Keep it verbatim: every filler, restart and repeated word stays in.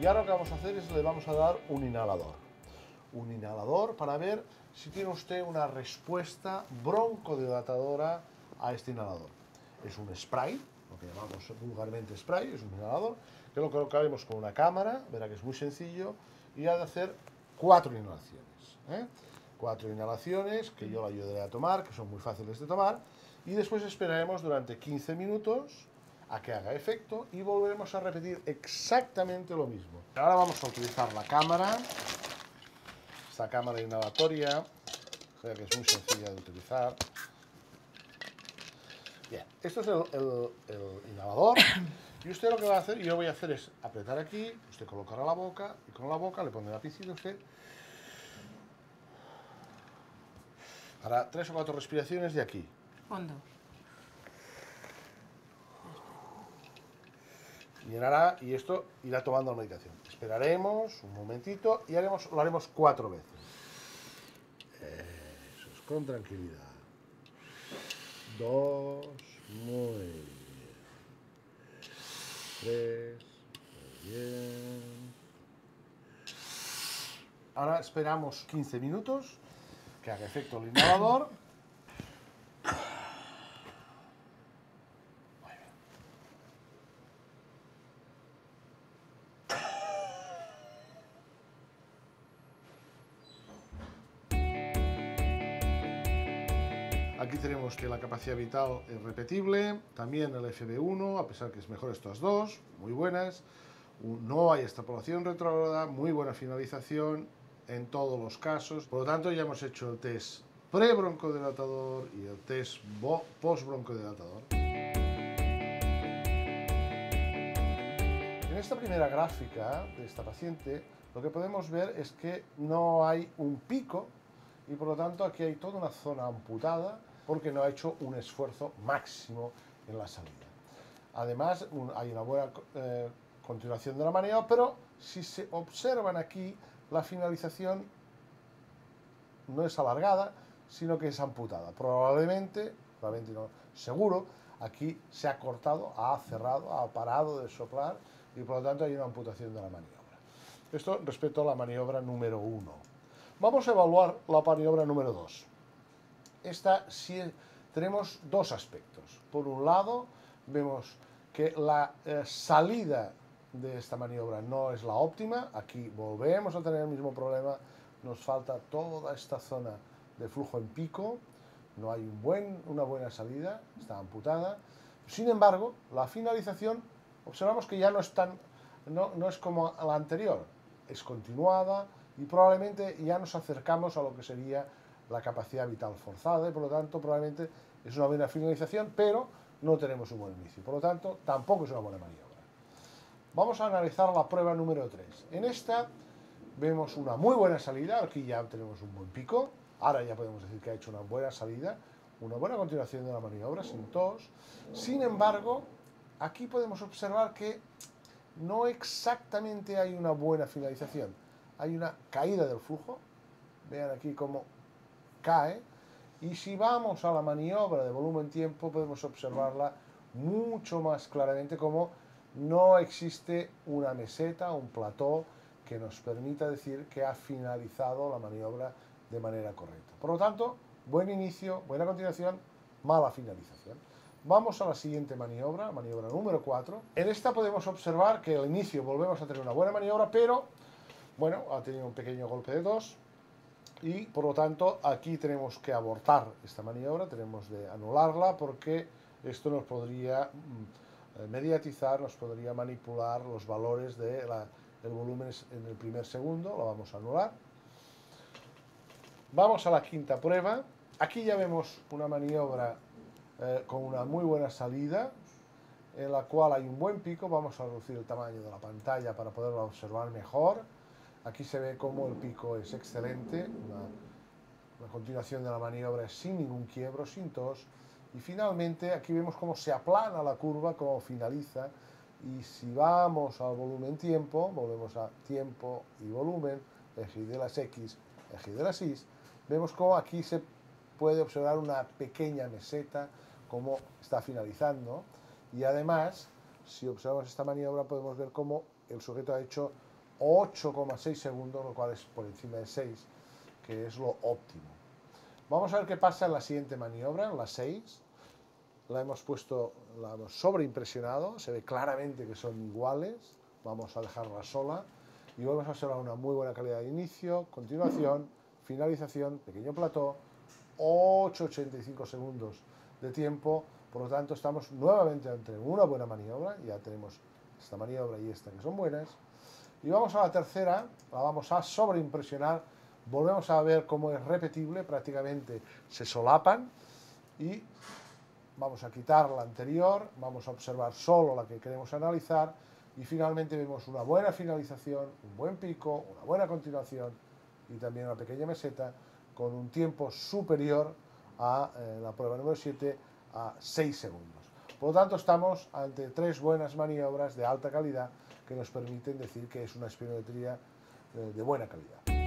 ahora lo que vamos a hacer es le vamos a dar un inhalador. Un inhalador para ver si tiene usted una respuesta broncodilatadora a este inhalador. Es un spray, lo que llamamos vulgarmente spray, es un inhalador, que lo colocaremos con una cámara, verá que es muy sencillo, y ha de hacer cuatro inhalaciones. ¿eh? Cuatro inhalaciones que yo le ayudaré a tomar, que son muy fáciles de tomar, y después esperaremos durante quince minutos a que haga efecto y volveremos a repetir exactamente lo mismo. Ahora vamos a utilizar la cámara, esta cámara inhalatoria, que es muy sencilla de utilizar. Bien, esto es el, el, el inhalador y usted lo que va a hacer, y yo voy a hacer es apretar aquí, usted colocará la boca y con la boca le pondrá la piscina usted. Hará tres o cuatro respiraciones de aquí. Hondo. Llenará y esto irá tomando la medicación. Esperaremos un momentito y haremos, lo haremos cuatro veces. Eso es, con tranquilidad. Dos, muy bien. Tres, muy bien. Ahora esperamos quince minutos que haga efecto el inhalador. Aquí tenemos que la capacidad vital es repetible, también el F B uno, a pesar que es mejor estas dos, muy buenas. No hay extrapolación retrógrada, muy buena finalización en todos los casos. Por lo tanto, ya hemos hecho el test pre-broncodilatador y el test post-broncodilatador. En esta primera gráfica de esta paciente, lo que podemos ver es que no hay un pico y por lo tanto aquí hay toda una zona amputada porque no ha hecho un esfuerzo máximo en la salida. Además, un, hay una buena eh, continuación de la maniobra, pero si se observan aquí, la finalización no es alargada, sino que es amputada. Probablemente, probablemente no, seguro, aquí se ha cortado, ha cerrado, ha parado de soplar y por lo tanto hay una amputación de la maniobra. Esto respecto a la maniobra número uno. Vamos a evaluar la maniobra número dos. Esta sí tenemos dos aspectos. Por un lado, vemos que la eh, salida de esta maniobra no es la óptima. Aquí volvemos a tener el mismo problema. Nos falta toda esta zona de flujo en pico. No hay un buen, una buena salida, está amputada. Sin embargo, la finalización, observamos que ya no es, tan, no, no es como la anterior. Es continuada y probablemente ya nos acercamos a lo que sería la capacidad vital forzada y por lo tanto probablemente es una buena finalización, pero no tenemos un buen inicio. Por lo tanto, tampoco es una buena maniobra. Vamos a analizar la prueba número tres. En esta vemos una muy buena salida, aquí ya tenemos un buen pico, ahora ya podemos decir que ha hecho una buena salida, una buena continuación de la maniobra, sin tos. Sin embargo, aquí podemos observar que no exactamente hay una buena finalización. Hay una caída del flujo, vean aquí cómo cae, y si vamos a la maniobra de volumen-tiempo podemos observarla mucho más claramente como no existe una meseta, un plató que nos permita decir que ha finalizado la maniobra de manera correcta. Por lo tanto, buen inicio, buena continuación, mala finalización. Vamos a la siguiente maniobra, maniobra número cuatro. En esta podemos observar que al inicio volvemos a tener una buena maniobra, pero, bueno, ha tenido un pequeño golpe de tos y, por lo tanto, aquí tenemos que abortar esta maniobra, tenemos de anularla porque esto nos podría mediatizar, nos podría manipular los valores del volumen en el primer segundo, lo vamos a anular. Vamos a la quinta prueba. Aquí ya vemos una maniobra eh, con una muy buena salida, en la cual hay un buen pico. Vamos a reducir el tamaño de la pantalla para poderla observar mejor. Aquí se ve cómo el pico es excelente, una, una continuación de la maniobra sin ningún quiebro, sin tos. Y finalmente aquí vemos cómo se aplana la curva, cómo finaliza. Y si vamos al volumen-tiempo, volvemos a tiempo y volumen, eje de las X, eje de las Y, vemos cómo aquí se puede observar una pequeña meseta, cómo está finalizando. Y además, si observamos esta maniobra, podemos ver cómo el sujeto ha hecho ocho coma seis segundos, lo cual es por encima de seis, que es lo óptimo. Vamos a ver qué pasa en la siguiente maniobra, en la seis. La hemos puesto, la hemos sobreimpresionado, se ve claramente que son iguales. Vamos a dejarla sola y vamos a observar una muy buena calidad de inicio, continuación, finalización, pequeño plató, ocho coma ochenta y cinco segundos de tiempo. Por lo tanto, estamos nuevamente ante una buena maniobra. Ya tenemos esta maniobra y esta que son buenas. Y vamos a la tercera, la vamos a sobreimpresionar. Volvemos a ver cómo es repetible, prácticamente se solapan. Y vamos a quitar la anterior, vamos a observar solo la que queremos analizar. Y finalmente vemos una buena finalización, un buen pico, una buena continuación y también una pequeña meseta con un tiempo superior a eh, la prueba número siete, a seis segundos. Por lo tanto, estamos ante tres buenas maniobras de alta calidad que nos permiten decir que es una espirometría eh, de buena calidad.